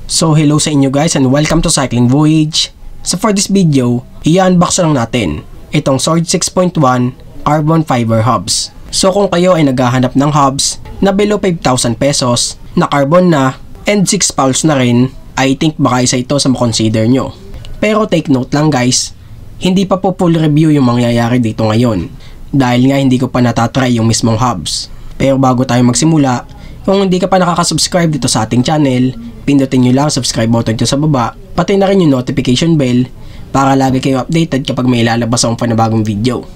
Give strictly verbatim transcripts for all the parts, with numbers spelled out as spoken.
So hello sa inyo guys and welcome to Cycling Voyage. So for this video, i-unbox lang natin itong Sword six point one carbon fiber hubs. So kung kayo ay naghahanap ng hubs na below five thousand pesos, na carbon na and six pulse na rin, I think baka isa ito sa makonsider nyo. Pero take note lang guys, hindi pa po full review yung mangyayari dito ngayon dahil nga hindi ko pa natatry yung mismong hubs. Pero bago tayo magsimula, kung hindi ka pa nakaka-subscribe dito sa ating channel, pindutin nyo lang subscribe button dito sa baba, pati na rin yung notification bell para lagi kayo updated kapag may ilalabas akong panibagong video.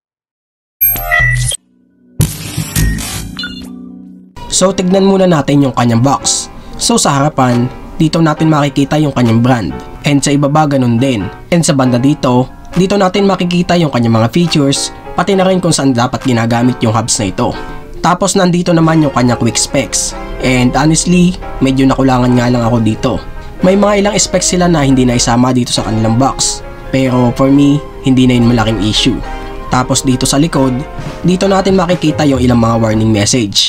So tignan muna natin yung kanyang box. So sa harapan, dito natin makikita yung kanyang brand, and sa ibaba ganun din. And sa banda dito, dito natin makikita yung kanyang mga features, pati na rin kung saan dapat ginagamit yung hubs na ito. Tapos nandito naman yung kanyang quick specs, and honestly, medyo nakulangan nga lang ako dito. May mga ilang specs sila na hindi na isama dito sa kanilang box, pero for me, hindi na yun malaking issue. Tapos dito sa likod, dito natin makikita yung ilang mga warning message.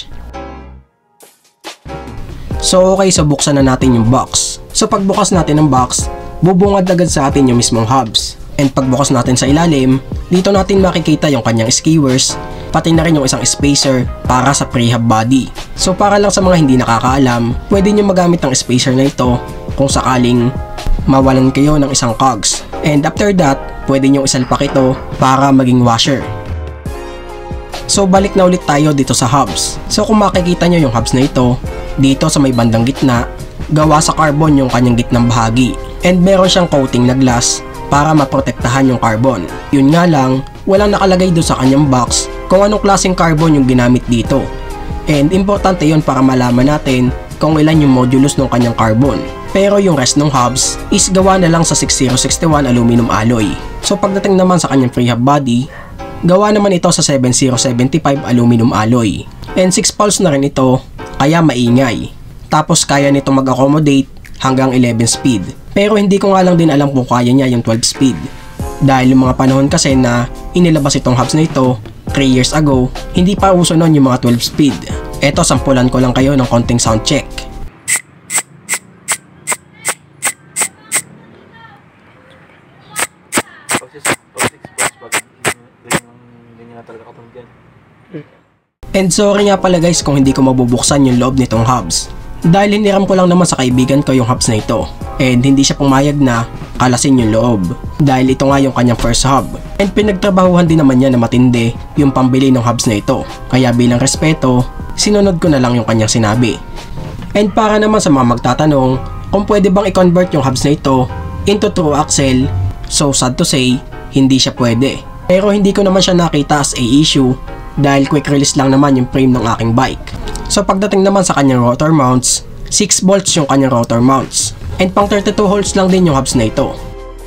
So okay, so buksan na natin yung box. So pagbukas natin ng box, bubungad agad sa atin yung mismong hubs. And pagbukas natin sa ilalim, dito natin makikita yung kanyang skewers, pati na rin yung isang spacer para sa pre-hub body. So para lang sa mga hindi nakakaalam, pwede nyo magamit ng spacer na ito kung sakaling mawalan kayo ng isang cogs. And after that, pwede nyo isalpak ito para maging washer. So balik na ulit tayo dito sa hubs. So kung makikita nyo yung hubs na ito, dito sa may bandang gitna, gawa sa carbon yung kanyang gitnang bahagi. And meron siyang coating na glass para maprotektahan yung carbon. Yun nga lang, walang nakalagay doon sa kanyang box kung anong klaseng carbon yung ginamit dito. And importante yun para malaman natin kung ilan yung modulus ng kanyang carbon. Pero yung rest ng hubs is gawa na lang sa six zero six one aluminum alloy. So pagdating naman sa kanyang pre-hub body, gawa naman ito sa seven zero seven five aluminum alloy. And six pulse na rin ito, kaya maingay. Tapos kaya nito mag-accommodate hanggang eleven speed. Pero hindi ko nga lang din alam kung kaya niya yung twelve speed. Dahil yung mga panahon kasi na inilabas itong hubs na ito three years ago, hindi pa uso nun yung mga twelve speed. Eto, sampulan ko lang kayo ng konting sound check. And sorry nga pala guys kung hindi ko mabubuksan yung loob nitong hubs, dahil hiniram ko lang naman sa kaibigan ko yung hubs na ito, and hindi siya pumayag na kalasin yung loob dahil ito nga yung kanyang first hub. And pinagtrabahuhan din naman niya na matindi yung pambili ng hubs na ito, kaya bilang respeto, sinunod ko na lang yung kanyang sinabi. And para naman sa mga magtatanong kung pwede bang i-convert yung hubs na ito into true axle, so sad to say, hindi siya pwede. Pero hindi ko naman siya nakita as a issue dahil quick release lang naman yung frame ng aking bike. So pagdating naman sa kanyang rotor mounts, six bolts yung kanyang rotor mounts, and pang thirty-two holes lang din yung hubs na ito.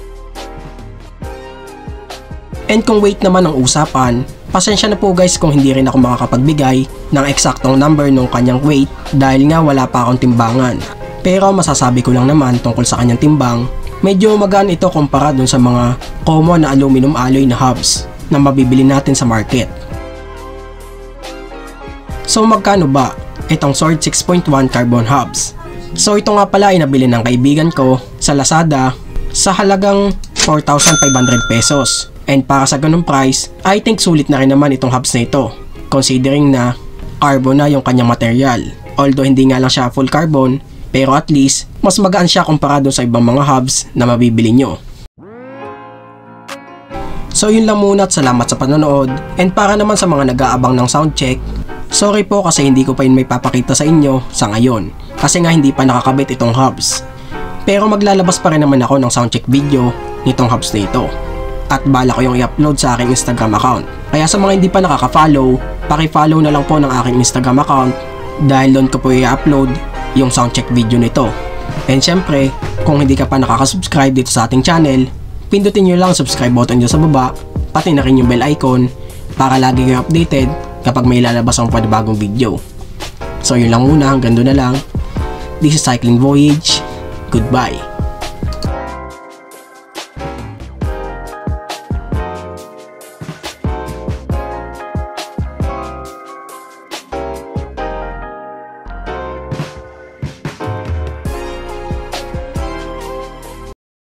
And kung weight naman ang usapan, pasensya na po guys kung hindi rin ako makakapagbigay ng eksaktong number ng kanyang weight dahil nga wala pa akong timbangan. Pero masasabi ko lang naman tungkol sa kanyang timbang, medyo magaan ito kumpara dun sa mga common na aluminum alloy na hubs na mabibili natin sa market. So magkano ba itong Sword six point one carbon hubs? So ito nga pala ay nabili ng kaibigan ko sa Lazada sa halagang four thousand five hundred pesos. And para sa ganung price, I think sulit na rin naman itong hubs na ito, considering na carbon na yung kanyang material. Although hindi nga lang siya full carbon, pero at least mas magaan siya kumpara dun sa ibang mga hubs na mabibili nyo. So yun lang muna at salamat sa panonood. And para naman sa mga nag-aabang ng sound check, sorry po kasi hindi ko pa yun may papakita sa inyo sa ngayon kasi nga hindi pa nakakabit itong hubs. Pero maglalabas pa rin naman ako ng soundcheck video nitong hubs na ito. At bala ko yung i-upload sa aking Instagram account. Kaya sa mga hindi pa nakaka-follow, paki-follow na lang po ng aking Instagram account dahil doon ko po i-upload yung soundcheck video nito. And syempre, kung hindi ka pa nakaka-subscribe dito sa ating channel, pindutin nyo lang subscribe button dyan sa baba, pati na rin yung bell icon para lagi kayo updated kapag may lalabas ang panibagong video. So yun lang muna, hanggang doon na lang. This is Cycling Voyage. Goodbye.